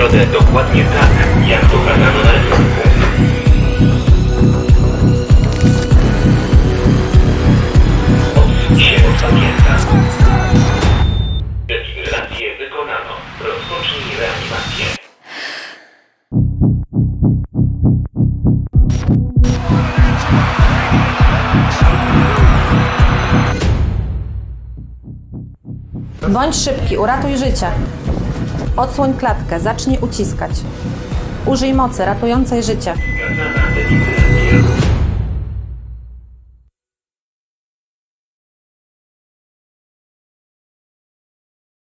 zrobione dokładnie tak, jak pokazano na rysunku. Odsuń się od pacjenta. Defibrylację wykonano. Rozpocznij reanimację. Bądź szybki, uratuj życie. Odsłoń klatkę, zacznij uciskać. Użyj mocy ratującej życie. Wskazana defibrylację.